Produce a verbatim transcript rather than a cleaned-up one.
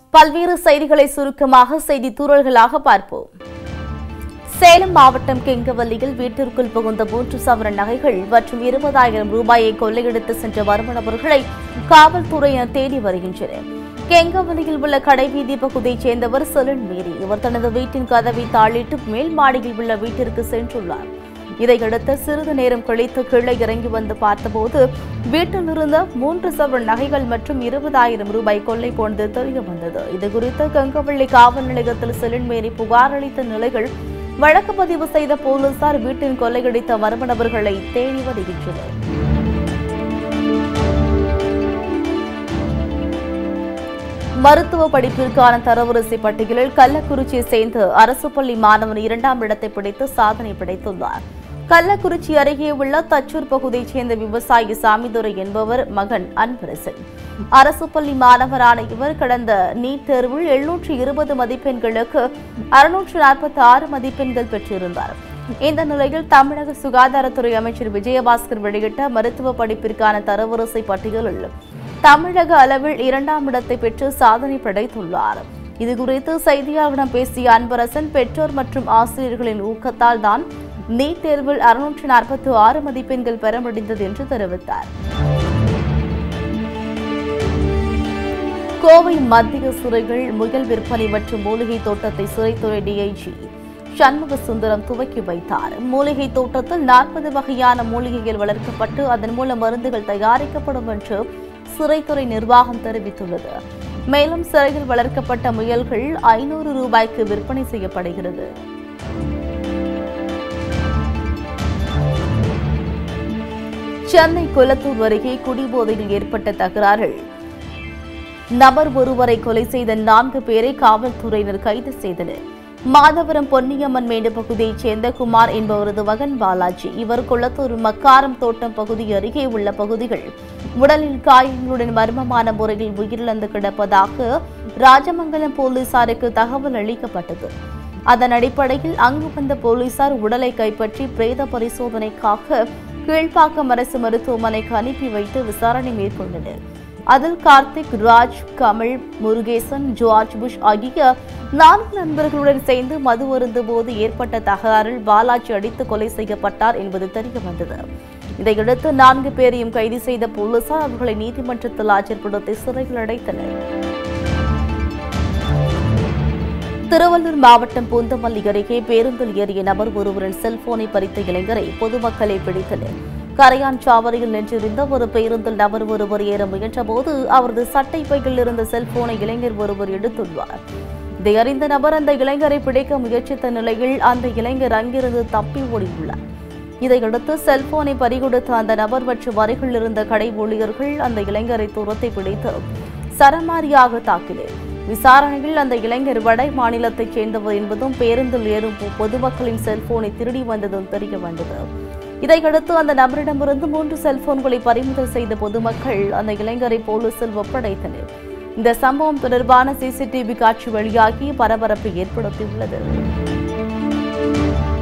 பல்வேறு செய்திகளை சுருக்கமாக செய்தி தூறல்களாக பார்ப்போம். சேலம் மாவட்டம் கெங்கவல்லியில் வீட்டிற்குள் புகுந்த மூன்று சவரன் நகைகள் மற்றும் இருபதாயிரம் ரூபாயை கொள்ளையடித்து சென்ற மர்ம நபர்களை காவல்துறையினர் தேடி வருகின்றனர். கெங்கவல்லியில் உள்ள கடைவீதி பகுதியைச் சேர்ந்தவர் செலன் மீறி இவர் தனது வீட்டின் கதவை தாளிட்டு மேல் மாடியில் உள்ள வீட்டிற்கு சென்றுள்ளார். இதையடுத்து சிறிது நேரம் கழித்து கீழே இறங்கி வந்து பார்த்தபோது வீட்டில் இருந்த மூன்று சவரன் நகைகள் மற்றும் இருபதாயிரம் ரூபாய் கொள்ளை போனது தெரிய வந்தது. இதுகுறித்து கெங்கவல்லி காவல் நிலையத்தில் செலன் மீறி புகார் அளித்த நிலையில் வழக்கு பதிவு செய்த போலீசார் வீட்டின் கொள்ளையடித்த மர்ம நபர்களை தேடி வருகின்றனர். மருத்துவ படிப்பிற்கான தரவரிசை பட்டியலில் கள்ளக்குறிச்சியை சேர்ந்த அரசு பள்ளி மாணவன் இரண்டாம் இடத்தை பிடித்து சாதனை படைத்துள்ளார். கள்ளக்குறிச்சி அருகே உள்ள தச்சூர் பகுதியைச் சேர்ந்த விவசாயி சாமிதுரை என்பவர் மகன் அன்பரசன். அரசு பள்ளி மாணவரான இவர் கடந்த நீட் தேர்வில் எழுநூற்று இருபது மதிப்பெண்களுக்கு அறுநூற்று நாற்பத்தி ஆறு மதிப்பெண்கள் பெற்றிருந்தார். இந்த நிலையில் தமிழக சுகாதாரத்துறை அமைச்சர் விஜயபாஸ்கர் வெளியிட்ட மருத்துவ படிப்பிற்கான தரவரிசை பட்டியலில் தமிழக அளவில் இரண்டாம் இடத்தை பெற்று சாதனை படைத்துள்ளார். இதுகுறித்து செய்தியாளர்களிடம் பேசிய அன்பரசன் பெற்றோர் மற்றும் ஆசிரியர்களின் ஊக்கத்தால் தான் நீட் தேர்வில் அறுநூற்று நாற்பத்தி ஆறு மதிப்பெண்கள் பெற முடிந்தது என்று தெரிவித்தார். கோவை மத்திய சிறைகள் முயல் விற்பனை மற்றும் மூலிகை தோட்டத்தை சிறைத்துறை டிஐஜி சண்முக சுந்தரம் துவக்கி வைத்தார். மூலிகை தோட்டத்தில் நாற்பது வகையான மூலிகைகள் வளர்க்கப்பட்டு அதன் மூலம் மருந்துகள் தயாரிக்கப்படும் என்று சிறைத்துறை நிர்வாகம் தெரிவித்துள்ளது. மேலும் சிறையில் வளர்க்கப்பட்ட முயல்கள் ஐநூறு ரூபாய்க்கு விற்பனை செய்யப்படுகிறது. சென்னை கொளத்தூர் அருகே குடிபோதையில் ஏற்பட்ட தகராறில் நபர் ஒருவரை கொலை செய்த நான்கு பேரை காவல்துறையினர் கைது செய்தனர். மாதவரம் பொன்னியம்மன் மேடு பகுதியைச் சேர்ந்த குமார் என்பவரது மகன் பாலாஜி. இவர் கொளத்தூர் மக்காரம் தோட்டம் பகுதி அருகே உள்ள பகுதிகள் உடலில் காயங்களுடன் மர்மமான முறையில் உயிரிழந்து கிடப்பதாக ராஜமங்கலம் போலீசாருக்கு தகவல் அளிக்கப்பட்டது. அதன் அடிப்படையில் அங்கு வந்த போலீசார் உடலை கைப்பற்றி பிரேத பரிசோதனைக்காக கீழ்ப்பாக்கம் அரசு மருத்துவமனைக்கு அனுப்பி வைத்து விசாரணை மேற்கொண்டனர். அதில் கார்த்திக், ராஜ், கமல், முருகேசன், ஜார்ஜ் புஷ் ஆகிய நான்கு நண்பர்களுடன் சேர்ந்து மது அருந்த போது ஏற்பட்ட தகராறில் பாலாஜி அடித்து கொலை செய்யப்பட்டார் என்பது தெரிய வந்தது. இதையடுத்து நான்கு பேரையும் கைது செய்த போலீசார் அவர்களை நீதிமன்றத்தில் ஆஜர்படுத்தி சிறையில் அடைத்தனர். திருவள்ளூர் மாவட்டம் பூந்தமல்லி அருகே பேருந்தில் ஏறிய நபர் ஒருவரின் செல்போனை பறித்த இளைஞரை பொதுமக்களை பிடித்தனர். கரையான் சாவடியில் நின்றிருந்த ஒரு பேருந்தில் நபர் ஒருவர் ஏற முயன்றபோது அவரது சட்டை பையில் இருந்த செல்போனை இளைஞர் ஒருவர் எடுத்துள்ளார். இதை அறிந்த நபர் அந்த இளைஞரை பிடிக்க முயற்சித்த நிலையில் அந்த இளைஞர் அங்கிருந்து தப்பி ஓடியுள்ளார். இதையடுத்து செல்போனை பறிகொடுத்த அந்த நபர் மற்றும் அருகில் இருந்த கடை ஊழியர்கள் அந்த இளைஞரை துரத்தி பிடித்து சரமாரியாக தாக்கினர். விசாரணையில் அந்த இளைஞர் வட மாநிலத்தைச் சேர்ந்தவர் என்பதும் பேருந்தில் ஏறும் பொதுமக்களின் செல்போனை திருடி வந்ததும் தெரிய வந்தது. இதையடுத்து அந்த நபரிடமிருந்து மூன்று செல்போன்களை பறிமுதல் செய்த பொதுமக்கள் அந்த இளைஞரை போலீசில் ஒப்படைத்தனர். இந்த சம்பவம் தொடர்பான சிசிடிவி காட்சி வெளியாகி பரபரப்பை ஏற்படுத்தியுள்ளது.